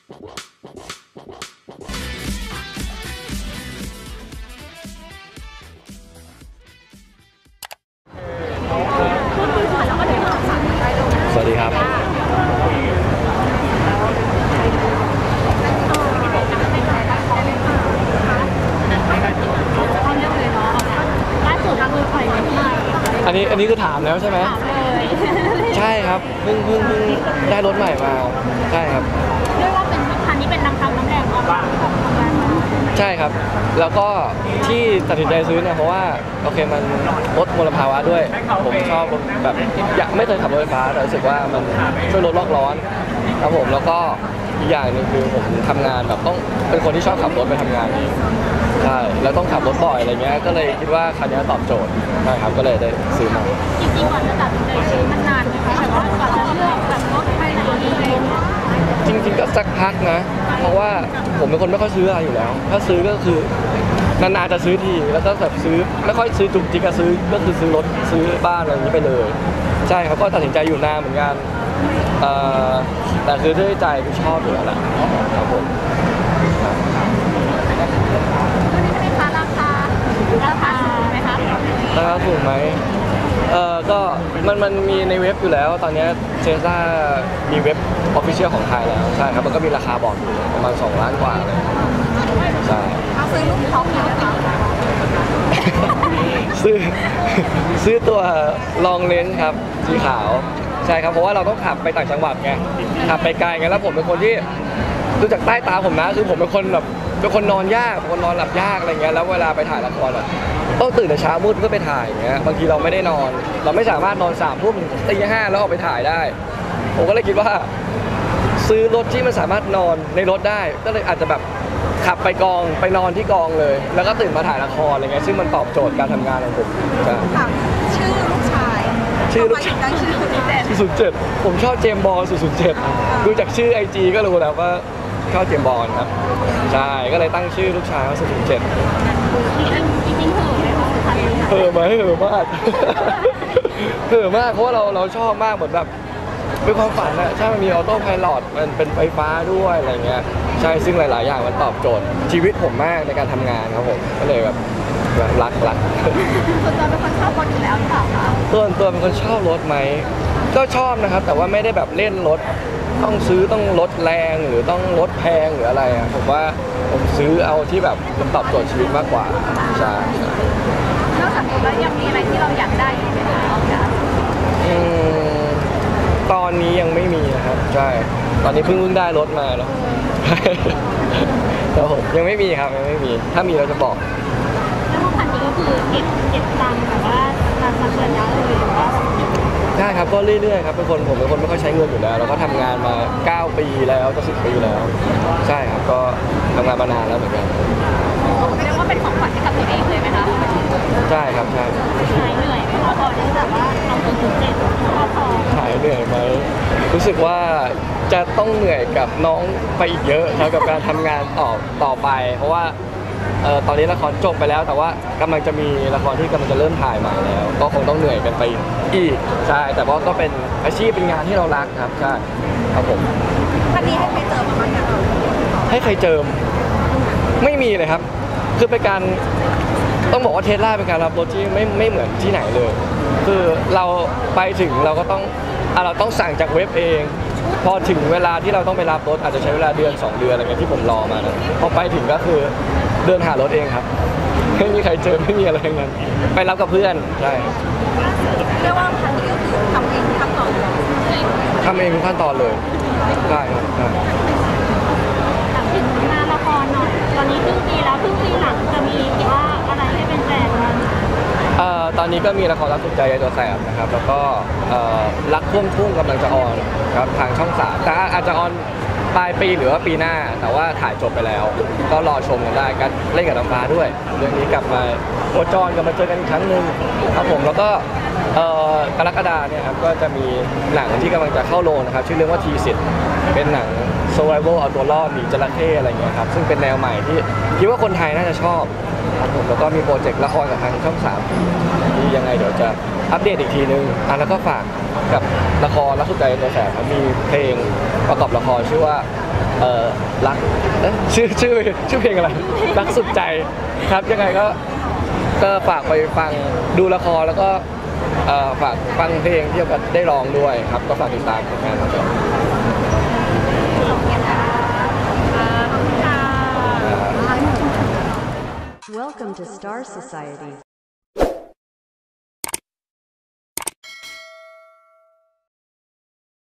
สวัสดีครับอันนี้คือถามแล้วใช่ไหมใช่ครับเพิ่งได้รถใหม่มาใช่ครับเรียกว่าเป็นคันนี้เป็นน้ำพักน้ำแรงออกมาใช่ครับแล้วก็ที่ตัดสินใจซื้อเนี่ยเพราะว่าโอเคมันลดมลภาวะด้วยผมชอบแบบไม่เคยขับรถไฟฟ้าแต่รู้สึกว่ามันช่วยลดโลกร้อนครับผมแล้วก็อีกอย่างหนึ่งคือผมทำงานแบบต้องเป็นคนที่ชอบขับรถไปทำงานใช่แล้วต้องขับรถบ่อยอะไรเงี้ยก็เลยคิดว่าคันนี้ตอบโจทย์ใช่ครับก็เลยได้ซื้อมาจริงๆก่อนจะตัดสินใจซื้อมันนานไหมคะแต่ว่าก่อนจะเลือกแบบรถภายในจริงๆก็สักพักนะเพราะว่าผมเป็นคนไม่ค่อยซื้ออะไรอยู่แล้วถ้าซื้อก็คือนานๆจะซื้อทีแล้วก็แบบซื้อไม่ค่อยซื้อจุกจิกก็ซื้อก็คือซื้อรถซื้อบ้านอะไรอย่างนี้ไปเลยใช่ครับก็ตัดสินใจอยู่นานเหมือนกันแต่คือด้วยใจที่ชอบอยู่แล้วแหละครับผมราคาสูงไหมคะราคาสูงไหมก็มันมีในเว็บอยู่แล้วตอนนี้เซซ่ามีเว็บออฟฟิเชียลของไทยแล้วใช่ครับมันก็มีราคาบอกอยู่ประมาณ2 ล้านกว่าเลยใช่ซื้อลูกท็อปไหมคะซื้อตัวลองเลนส์ครับสีขาวใช่ครับเพราะว่าเราต้องขับไปต่างจังหวัดไงขับไปไกลไงแล้วผมเป็นคนที่ดูจากใต้ตาผมนะคือผมเป็นคนแบบเป็นคนนอนยากเป็นคนนอนหลับยากอะไรเงี้ยแล้วเวลาไปถ่ายละครอ่ะต้องตื่นแต่เช้ามืดเพื่อไปถ่ายอย่างเงี้ยบางทีเราไม่ได้นอนเราไม่สามารถนอน3 ทุ่มตี 5แล้วออกไปถ่ายได้ผมก็เลยคิดว่าซื้อรถที่มันสามารถนอนในรถได้ก็เลยอาจจะแบบขับไปกองไปนอนที่กองเลยแล้วก็ตื่นมาถ่ายละครอะไรเงี้ยซึ่งมันตอบโจทย์การทำงานของผมใช่ชื่อลูกชาย 007ผมชอบเจมส์บอนด์007ดูจากชื่อ IG ก็รู้แล้วว่าชอบเจมส์บอนด์ครับใช่ก็เลยตั้งชื่อลูกชายว่า007 จริงๆเหอะไหมเหอะมากเหอะมากเพราะว่าเราชอบมากเหมือนแบบเป็นความฝันนะใช่มันมีออโต้ไพลอตมันเป็นไฟฟ้าด้วยอะไรเงี้ยใช่ซึ่งหลายๆอย่างมันตอบโจทย์ชีวิตผมมากในการทำงานครับผมก็เลยแบบรักส่วนตัวเป็นคนชอบรถอยู่แล้วหรือเปล่าคะตัวเป็นคนชอบรถไหมก็ชอบนะครับแต่ว่าไม่ได้แบบเล่นรถต้องซื้อต้องรถแรงหรือต้องรถแพงหรืออะไรอ่ะผมว่าผมซื้อเอาที่แบบมันตอบโจทย์ชีวิตมากกว่าใช่นอกจากรถแล้วยังมีอะไรที่เราอยากได้อีกไหมคะตอนนี้ยังไม่มีนะครับใช่ตอนนี้เพิ่งได้รถมาเนาะแต่ผมยังไม่มีครับยังไม่มีถ้ามีเราจะบอกแล้วพวกคันนี้ก็คือเก็บตังค์แบบว่าตังค์เดือนละเลยหรือว่าใช่ครับก็เรื่อยๆครับผมเป็นคนไม่ค่อยใช้เงินอยู่แล้วเราก็ทำงานมา9 ปีแล้วจะ10 ปีแล้วใช่ครับก็ทำงานมานานแล้วเหมือนกันเรียกว่าเป็นของขวัญให้กับตัวเองเลยไหมคะใช่ครับใช่หายเหนื่อยไหมคะพอที่แบบว่าเอา007พอหายเหนื่อยไหมรู้สึกว่าจะต้องเหนื่อยกับน้องไปอีกเยอะครับกับการทำงานต่อไปเพราะว่าตอนนี้ละครจบไปแล้วแต่ว่ากำลังจะมีละครที่กำลังจะเริ่มถ่ายใหม่แล้วก็คงต้องเหนื่อยกันไปอีกใช่แต่ว่าก็เป็นอาชีพเป็นงานที่เรารักครับใช่ครับผมวันนี้ให้ใครเจอมาบ้างคะให้ใครเจิมไม่มีเลยครับคือเป็นการต้องบอกว่าเทสลาเป็นการรับรถที่ไม่เหมือนที่ไหนเลยคือเราไปถึงเราก็ต้องสั่งจากเว็บเองพอถึงเวลาที่เราต้องไปรับรถอาจจะใช้เวลา1 2 เดือนอะไรเงี้ยที่ผมรอมานะพอไปถึงก็คือเดินหารถเองครับไม่มีใครเจอไม่มีอะไรทั้งนั้นไปรับกับเพื่อนใช่เรียกว่าคันนี้ก็คือทำเองทุกขั้นตอนทุกขั้นตอนเลยได้ครับถามถึงงานละครหน่อยตอนนี้ครึ่งปีแล้วครึ่งปีหลังจะมีว่าอะไรให้เป็นแฟนบ้างตอนนี้ก็มีละครรักสุดใจยายตัวแสบนะครับแล้วก็รักท่วมทุ่งกำลังจะออนครับทางช่อง3แต่อาจจะออนปลายปีหรือว่าปีหน้าแต่ว่าถ่ายจบไปแล้วก็รอชมกันได้กันเล่นกับน้ำฟ้าด้วยเรื่องนี้กลับมาโคจรกลับมาเจอกันอีกครั้งหนึ่งครับผมแล้วก็กรกฎาเนี่ยครับก็จะมีหนังที่กำลังจะเข้าโรงนะครับชื่อเรื่องว่าทีสิทธิ์เป็นหนัง survival เอาตัวรอดหนีจระเข้อะไรเงี้ยครับซึ่งเป็นแนวใหม่ที่คิดว่าคนไทยน่าจะชอบครับผมแล้วก็มีโปรเจกต์ละครกับทางช่อง3ที่ยังไงเดี๋ยวจะอัปเดตอีกทีนึงแล้วก็ฝากกับละครรักสุดใจตัวแสบครับมีเพลงประกอบละครชื่อว่ารักชื่อเพลงอะไรรักสุดใจครับยังไงก็ฝากไปฟังดูละครแล้วก็ฝากฟังเพลงที่ได้ร้องด้วยครับก็ฝากติดตามผลงานครับขอบคุณค่ะ Welcome to Star Society.